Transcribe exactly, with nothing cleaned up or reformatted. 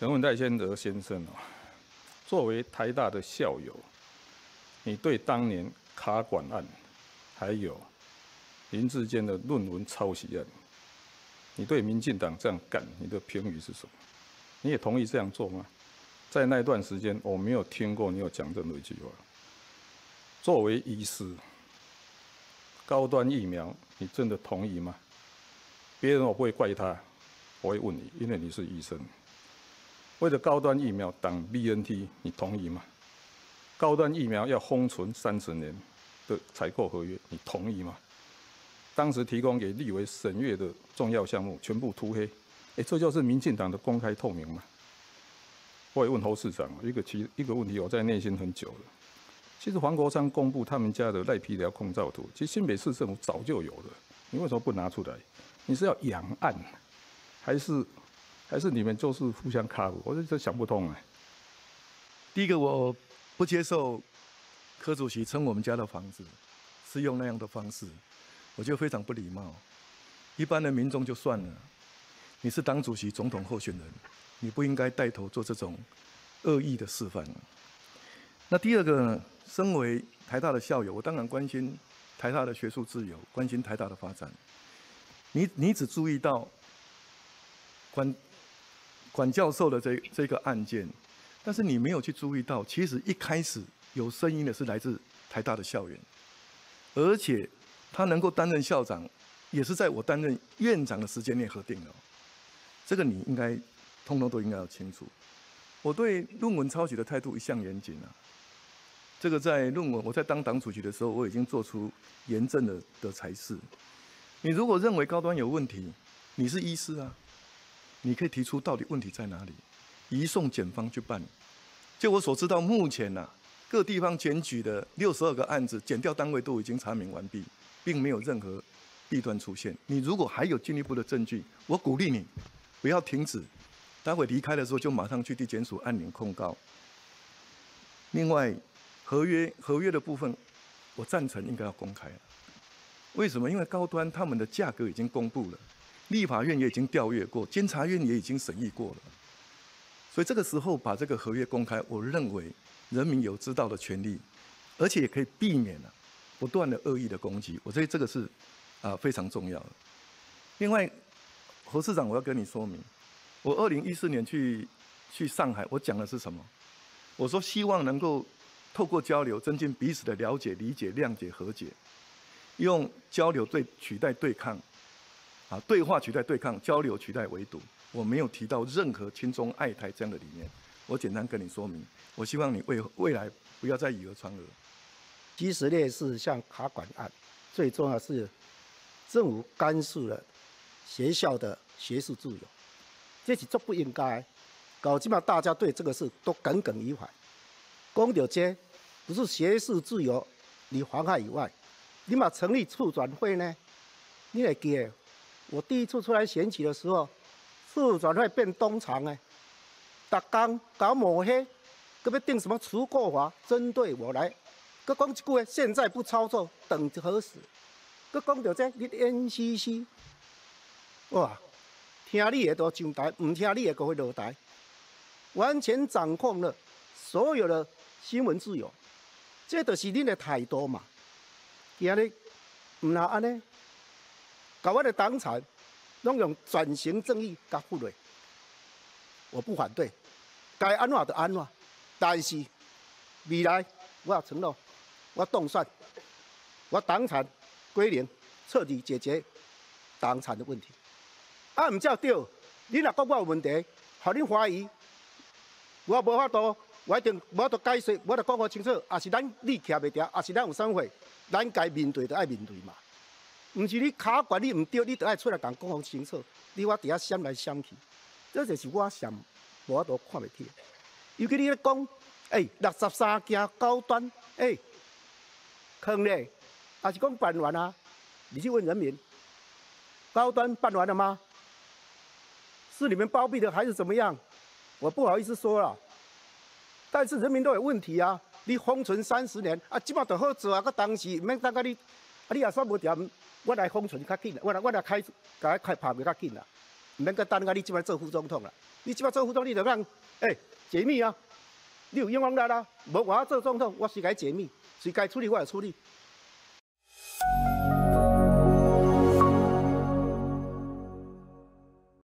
陈文代先德先生哦，作为台大的校友，你对当年卡管案，还有林志坚的论文抄袭案，你对民进党这样干，你的评语是什么？你也同意这样做吗？在那段时间，我没有听过你有讲任何一句话。作为医师，高端疫苗，你真的同意吗？别人我不会怪他，我会问你，因为你是医生。为了高端疫苗挡 B N T， 你同意吗？高端疫苗要封存三十年的采购合约，你同意吗？当时提供给立委审阅的重要项目全部涂黑，哎，这就是民进党的公开透明吗？我也问侯市长一个其一个问题，我在内心很久了。其实黄国昌公布他们家的赖皮寮控照图，其实新北市政府早就有了，你为什么不拿出来？你是要养案，还是还是你们就是互相卡我？我真想不通哎。 第一个，我不接受柯主席称我们家的房子是用那样的方式，我觉得非常不礼貌。一般的民众就算了，你是党主席、总统候选人，你不应该带头做这种恶意的示范。那第二个呢？身为台大的校友，我当然关心台大的学术自由，关心台大的发展。你你只注意到管管教授的这这个案件，但是你没有去注意到，其实一开始有声音的是来自台大的校园，而且他能够担任校长，也是在我担任院长的时间内核定的。这个你应该通通都应该要清楚。我对论文抄袭的态度一向严谨啊。这个在论文，我在当党主席的时候，我已经做出严正的的裁示。你如果认为高端有问题，你是医师啊，你可以提出到底问题在哪里，移送检方去办。就我所知道，目前呐、啊，各地方检举的六十二个案子，检调单位都已经查明完毕，并没有任何弊端出现。你如果还有进一步的证据，我鼓励你不要停止，待会离开的时候就马上去地检署按铃控告。另外，合约合约的部分，我赞成应该要公开。为什么？因为高端他们的价格已经公布了，立法院也已经调阅过，监察院也已经审议过了。所以这个时候把这个合约公开，我认为人民有知道的权利，而且也可以避免了、啊、不断的恶意的攻击。我觉得这个是啊、呃、非常重要的。另外，侯市长，我要跟你说明，我二零一四年去去上海，我讲的是什么？我说希望能够透过交流，增进彼此的了解、理解、谅解、和解，用交流对取代对抗，啊，对话取代对抗，交流取代围堵。我没有提到任何亲中爱台这样的理念。我简单跟你说明，我希望你未未来不要再以讹传讹。 其实类似像卡管案，最重要是政府干涉了学校的学术自由，这是最不应该。搞起码大家对这个事都耿耿于怀。讲到这，不是学术自由你妨害以外，你嘛成立促转会呢？你会记得，我第一次出来选举的时候，促转会变东厂哎，逐工搞抹黑，搁要定什么除过法，针对我来，搁讲一句话，现在不操作等何时？搁讲到这，你 N C C， 哇，听你的都上台，唔听你的就会落台，完全掌控了所有的新闻自由，这就是恁的态度嘛。今日唔那安尼，搞我的党产，拢用转型正义甲忽略，我不反对，该安怎就安怎，但是未来我要承诺，我动算，我党产归零，彻底解决党产的问题。啊，唔照对，你若讲我有问题，互恁怀疑，我无法度。我一定无法度解释，我着讲好清楚，也是咱你徛袂牢，也是咱有啥货，咱该面对就爱面对嘛。毋是你卡管你毋对，你着爱出来共讲好清楚，你我伫遐闪来闪去，这就是我上无法度看袂起。尤其你咧讲，诶、欸，六十三件高端，诶、欸，坑咧，也是讲办完啊？你去问人民，高端办完了吗？是你们包庇的还是怎么样？我不好意思说了。但是人民都有问题啊！你封存三十年啊，即马就好做啊！个当时免等甲你，啊你也煞无掂，我来封存较紧，我来我来开，甲开拍袂较紧啦。 唔免个等啊！你即摆做副总统啦，你即摆做副总，你就让诶解密啊！你有冤枉力啦，无我要做总统，我是该解密，谁该处理我就处理。